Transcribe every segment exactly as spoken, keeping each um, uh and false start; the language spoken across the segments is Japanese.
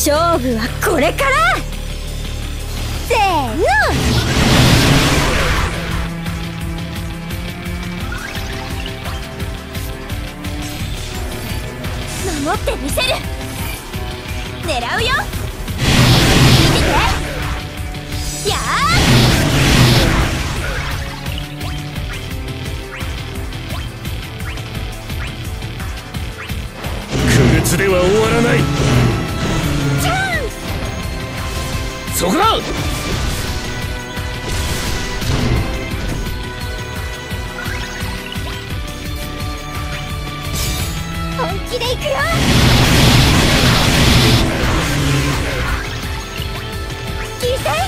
勝負はこれから。せーの。守ってみせる。狙うよ。見てて。やー。 不滅では終わらない。 チャンス。 そこだ。 本気でいくよ。聞いて。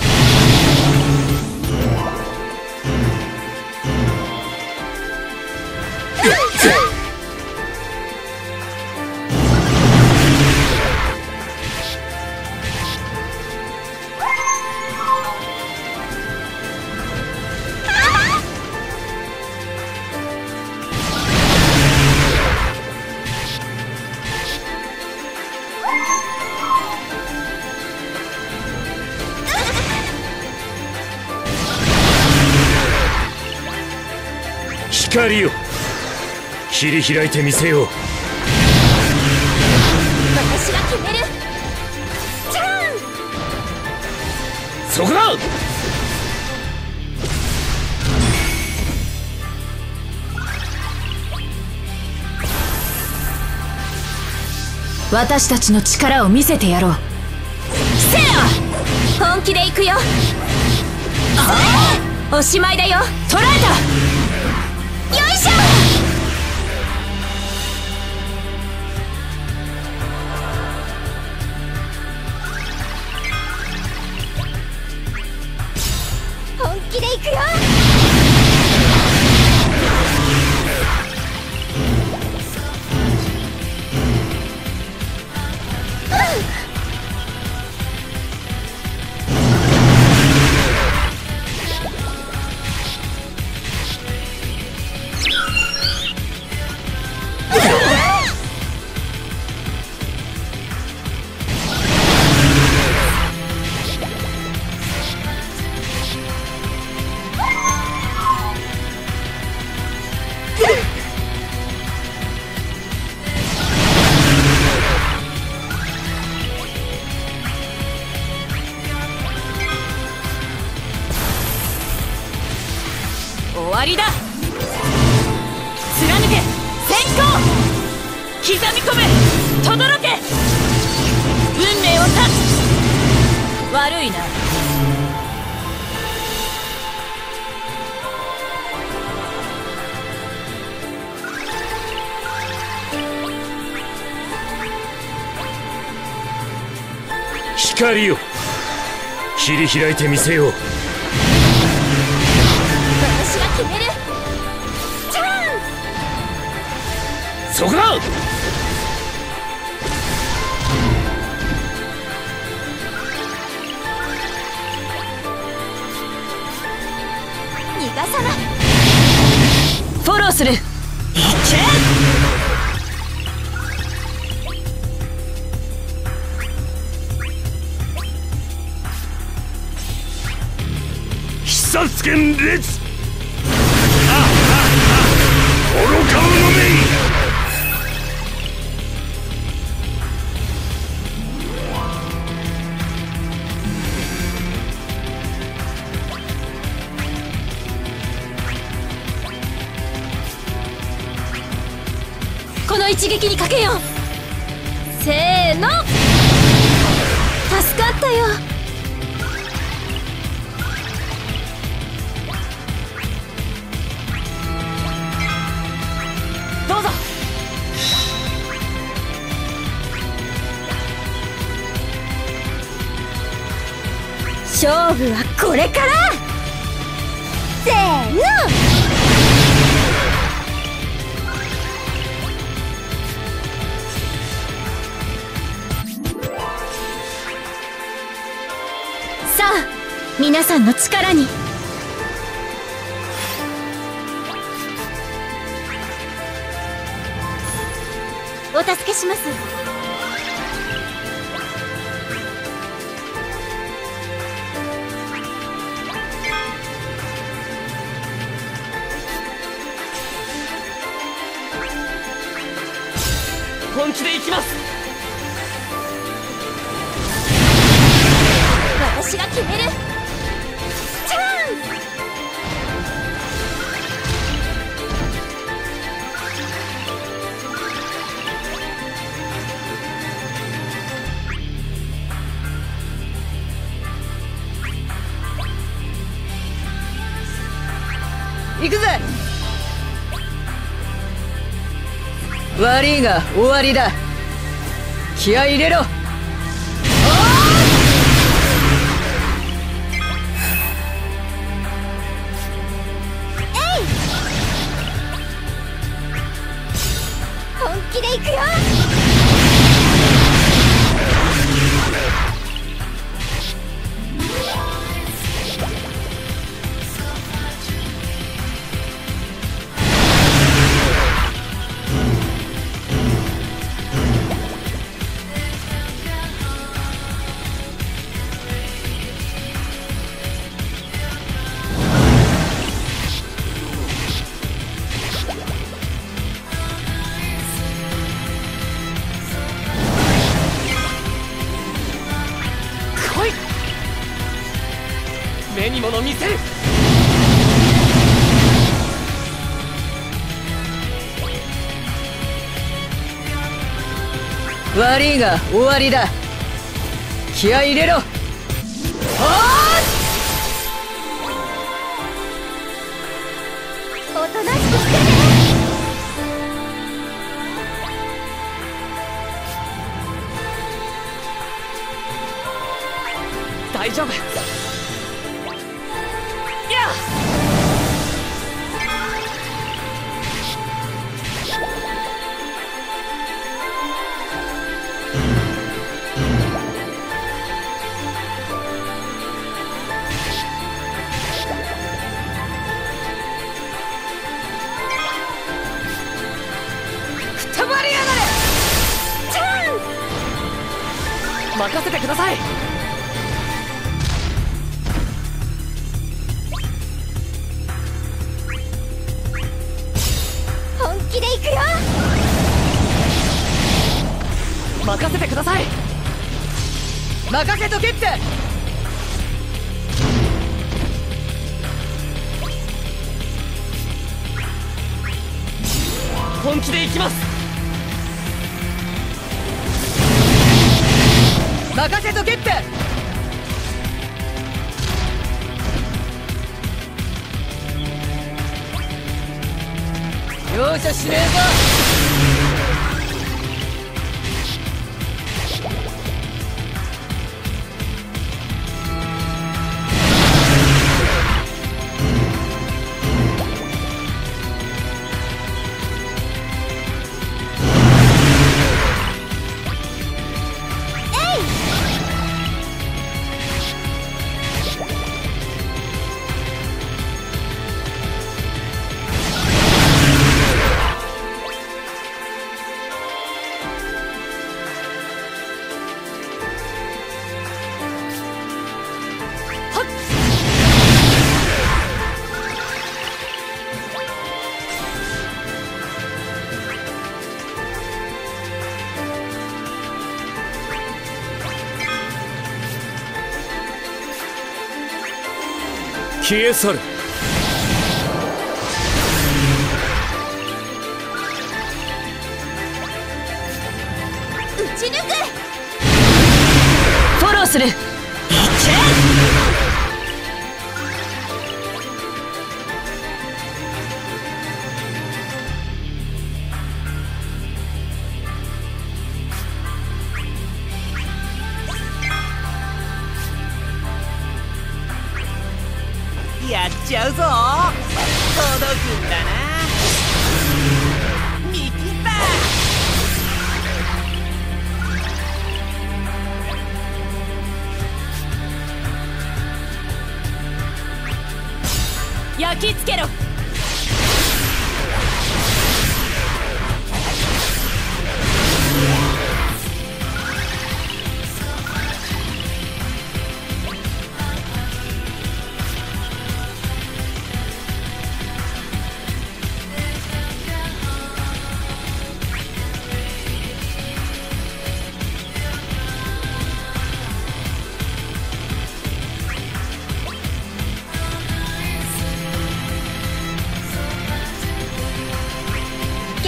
光よ、切り開いてみせよう。 私が決める。チャンス。 そこだ。 私たちの力を見せてやろう。 せよ。本気でいくよ。おしまいだよ。 捕らえた。 よいしょ。本気でいくよ。 終わりだ。貫け先行。刻み込め轟け。運命を断つ。悪いな。 光よ、切り開いてみせよう。 私が決める。チャンス。そこだ。 逃がさない。 フォローする。いけ。 必殺剣列。愚か者め。 この一撃にかけよう。せーの。助かったよ。 どうぞ。 勝負はこれから。せーの。さあ、皆さんの力に。お助けします。 本気で行きます。 私が決める。チャンス。 行くぜ。悪いが終わりだ。気合い入れろ。 本気で行くよ。 目に物見せる。 悪いが終わりだ。気合い入れろ。 おとなしくしてね。 大丈夫。任せてください。 本気で行くよ。 任せてください。 任せとけって。 本気で行きます。 任せとけって。容赦しねえぞ。 消え去る。 打ち抜く。 フォローする。いけ。 やっちゃうぞ。届くんだな。見切った。 焼き付けろ。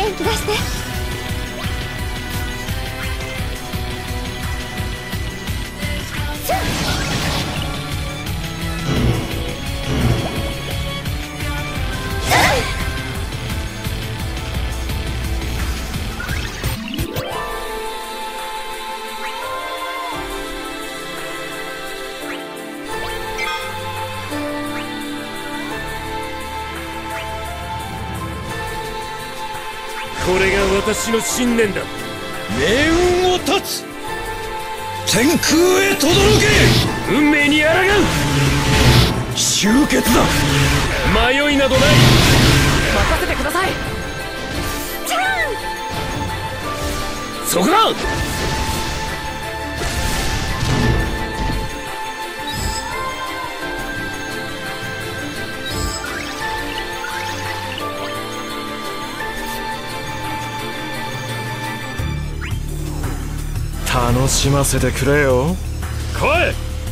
元気出して。 これが私の信念だ。 命運を断つ。天空へ轟け。 運命に抗う。 終結だ。 迷いなどない。 任せてください。 チャンそこだ。 楽しませてくれよ。 来い。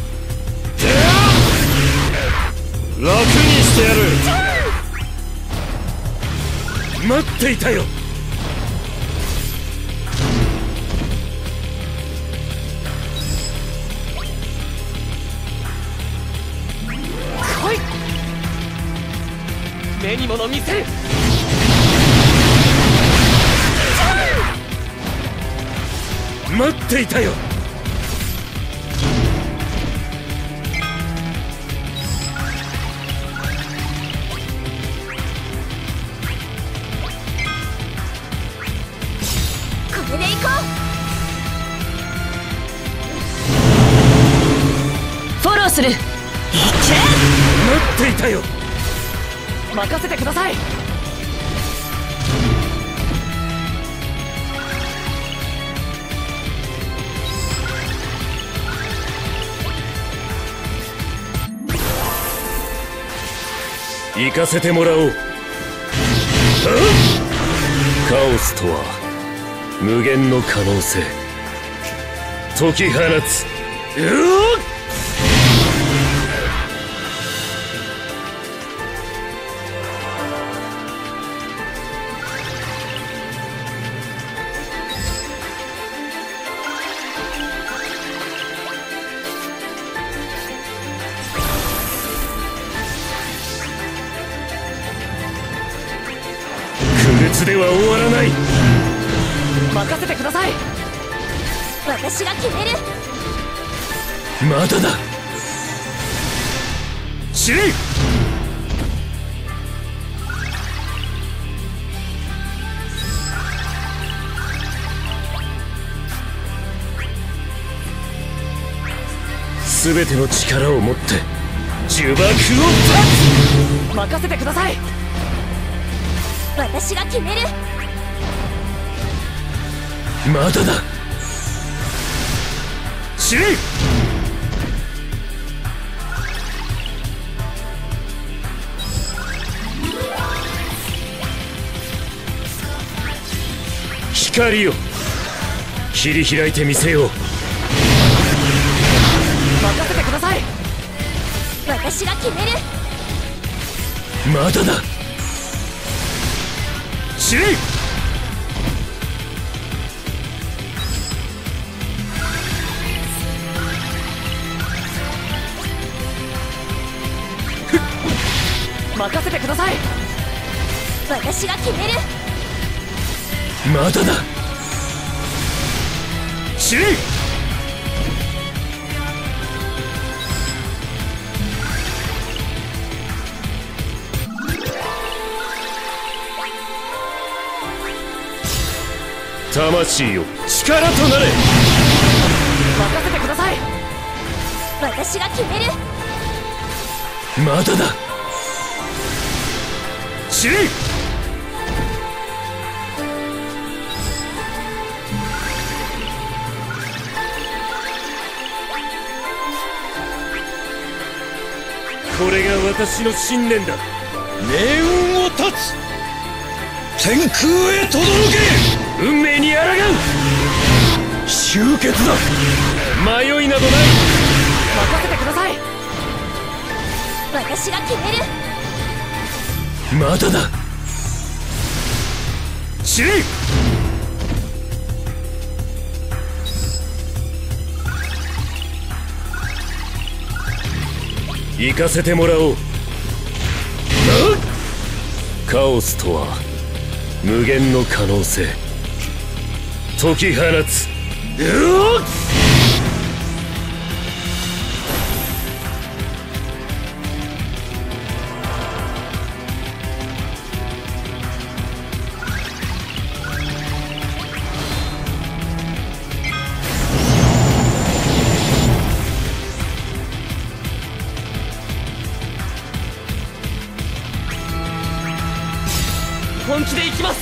楽にしてやる。待っていたよ。 来い。目に物見せる。 待っていたよ。 これで行こフォローする。 待っていたよ。 任せてください。 行かせてもらおう。カオスとは無限の可能性。解き放つ。うおっ。不滅では終わらない。 任せてください。 う。私が決める。 まだだ。死ね。全ての力を持って呪縛を断つ。 任せてください。 私が決める。 まだだ。死ね。光よ、切り開いてみせよう。 任せてください。 私が決める。 まだだ。死ね。 任せてください。 私が決める。 まだだ。死ね。魂よ、力となれ。 任せてください。 私が決める。 まだだ。死ね。これが私の信念だ。 命運を断つ。天空へ轟け。 運命に抗う。 終結だ。 迷いなどない。 任せてください。 私が決める。 まだだ。 死ね。行かせてもらおう。カオスとは無限の可能性。解き放つ。うおっ。 本気で行きます。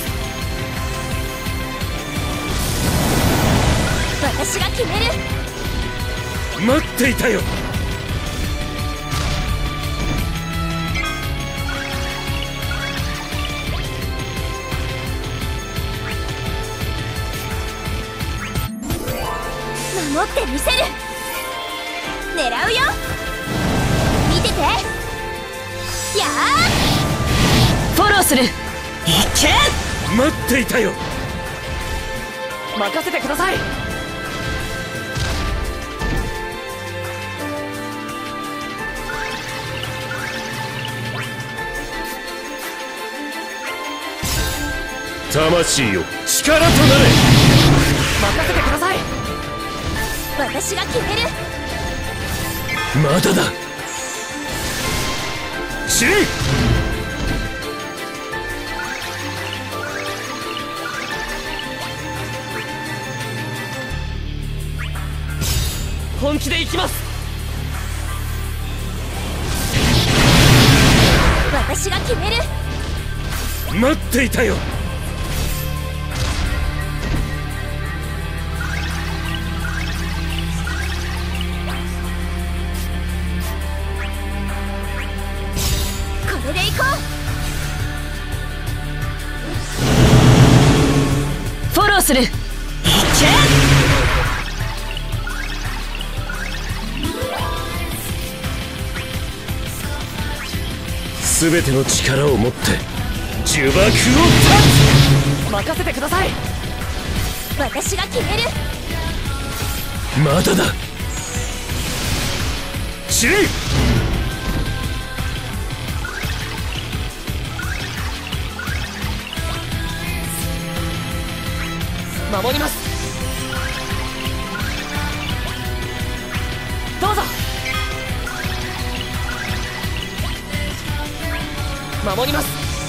私が決める。 待っていたよ。 守ってみせる。狙うよ。見てて。やー。 フォローする。いけ。 待っていたよ。 任せてください。 魂よ、力となれ。 任せてください。 私が決める。 まだだ。死ね。 本気で行きます。 私が決める。 待っていたよ。 これで行こフォローする。いけ。 すべての力を持って呪縛を断つ。 任せてください。 う。私が決める。 まだだ。死ね。 守ります。どうぞ。守ります。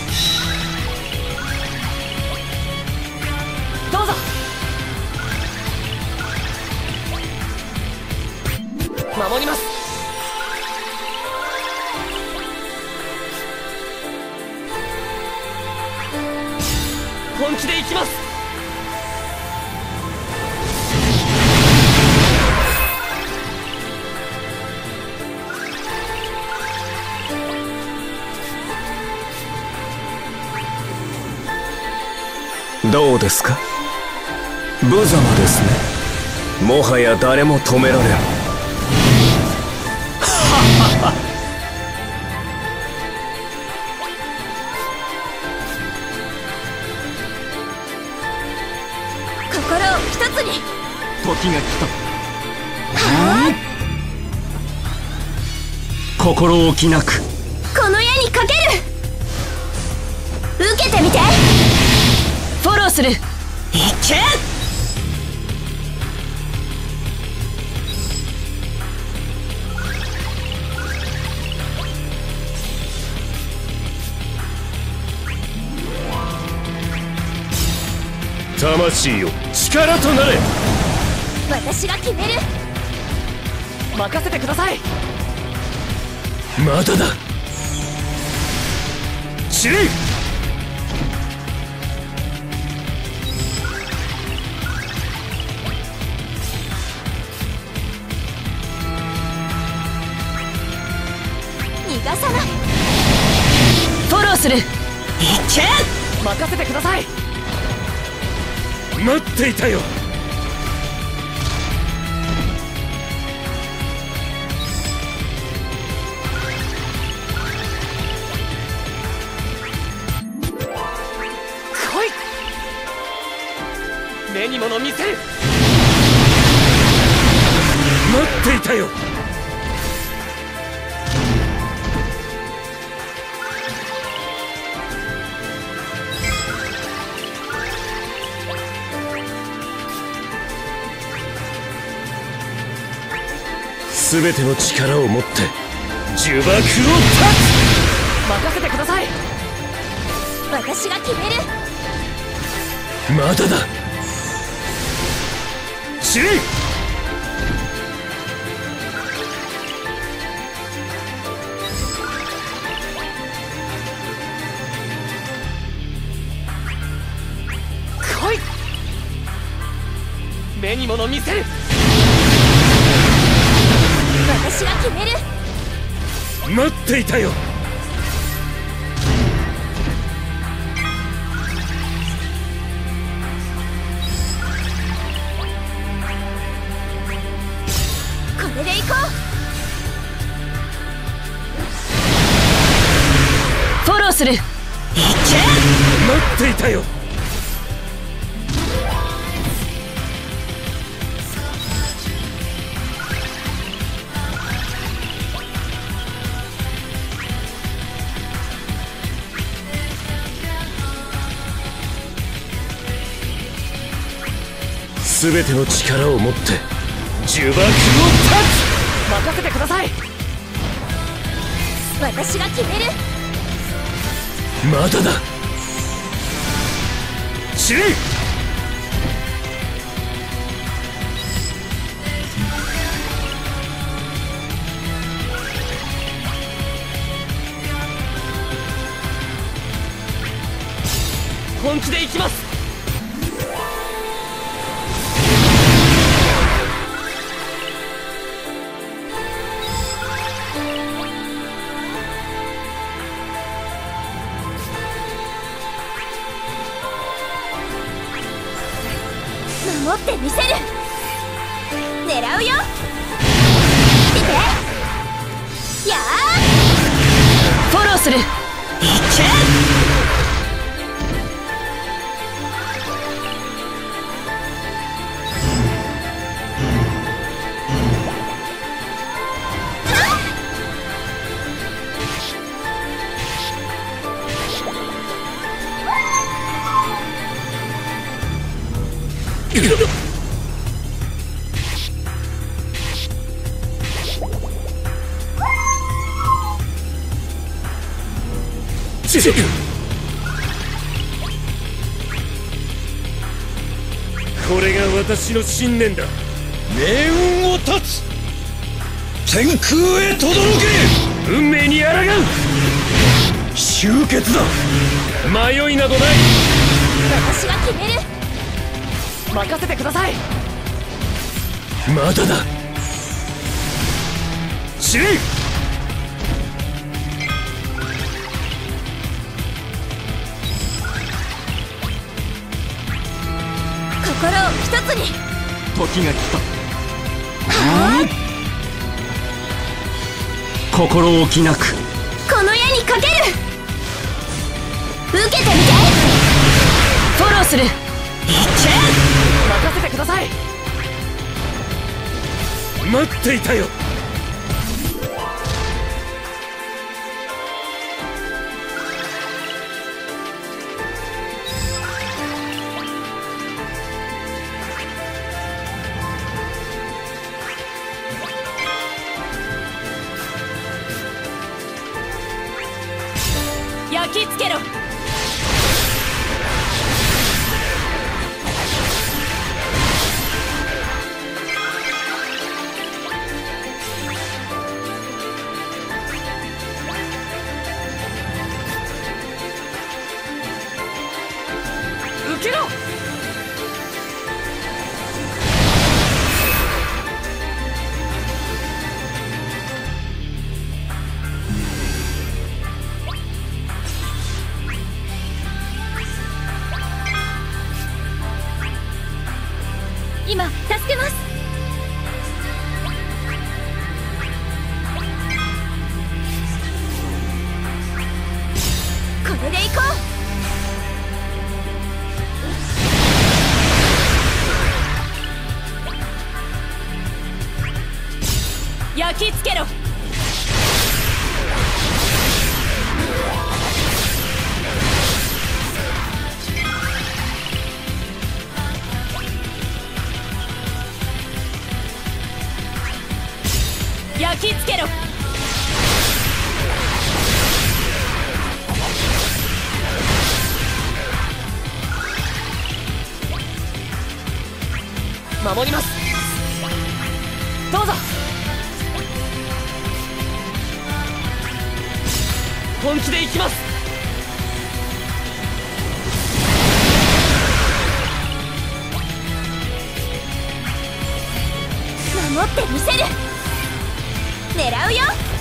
どうぞ。守ります。本気で行きます。 どうですか。無様ですね。もはや誰も止められん。 心を一つに。 時が来た。心置きなく。 この矢にかける。受けてみて。 フォローする。いけ。 魂よ、力となれ。 私が決める。 任せてください。 まだだ。死ね。 逃がさない。 フォローする。いけ。 任せてください。 待っていたよ。 来い。 目に物見せる。 待っていたよ。全ての力を持って呪縛を断つ。 任せてください。 私が決める。 まだだ。死ね。 来い。目に物見せる。 私が決める。 待っていたよ。 これで行こフォローする。いけ。 待っていたよ。全ての力を持って呪縛を断つ。 任せてください。 う。私が決める。 まだだ。死ね。 本気で行きます。 守ってみせる。狙うよ。見て。やー。 フォローする。いけ。 これが私の信念だ。 命運を断つ。天空へ轟け。 運命に抗う。 終結だ。 迷いなどない。 私が決める。 任せてください。 まだだ。死ね。 心を一つに。 時が来た。 心置きなく。 この矢にかける。受けてみて。 フォローする。いけ。 任せてください。 待っていたよ。 焼き付けろ。 受けろ。 今助けます。これで行こう。 焼き付けろ。焼き付けろ。 守ります。どうぞ。本気で行きます。 守ってみせる。狙うよ。